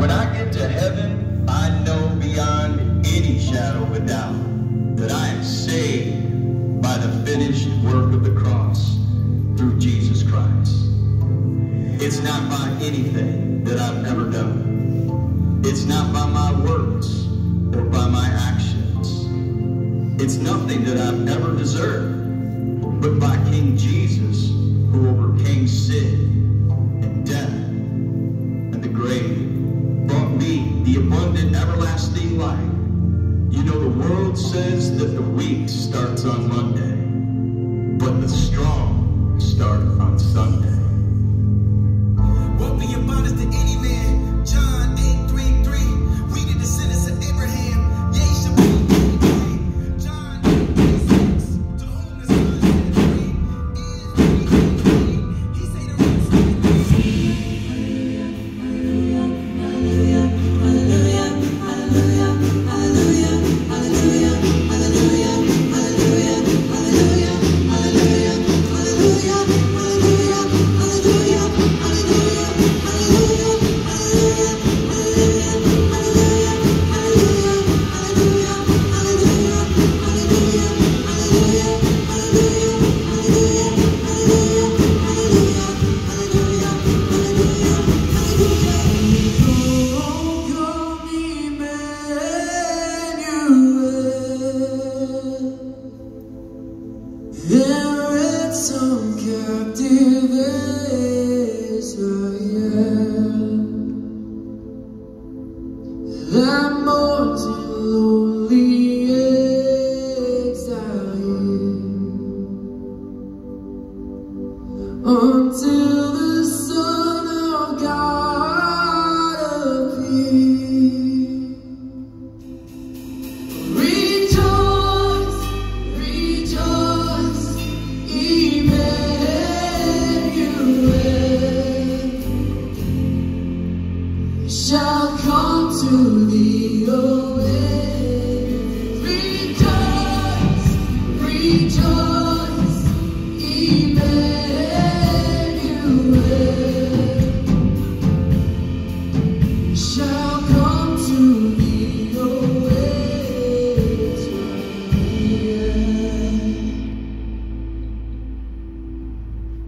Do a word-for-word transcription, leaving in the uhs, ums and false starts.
When I get to heaven, I know beyond any shadow of a doubt that I am saved by the finished work of the cross through Jesus Christ. It's not by anything that I've ever done. It's not by my words or by my actions. It's nothing that I've ever deserved, but by King Jesus, who overcame sin and death and the grave, brought me the abundant everlasting life. You know, the world says that the weak starts on Monday, but the strong start on Sunday. What be abundance to any man? John eight three three. We the descendants of Abraham. Yea, shall be free. John eight twenty-six. To whom the Son set free is free. He say the rest is free. Hallelujah, hallelujah, hallelujah, hallelujah, hallelujah, hallelujah, hallelujah, hallelujah, hallelujah, hallelujah, hallelujah, hallelujah, hallelujah, hallelujah. Some captive Israel that mourns in lonely exile until the Son of God appear. Rejoice, rejoice, Emmanuel shall come to thee, O end. Rejoice, rejoice, Emmanuel shall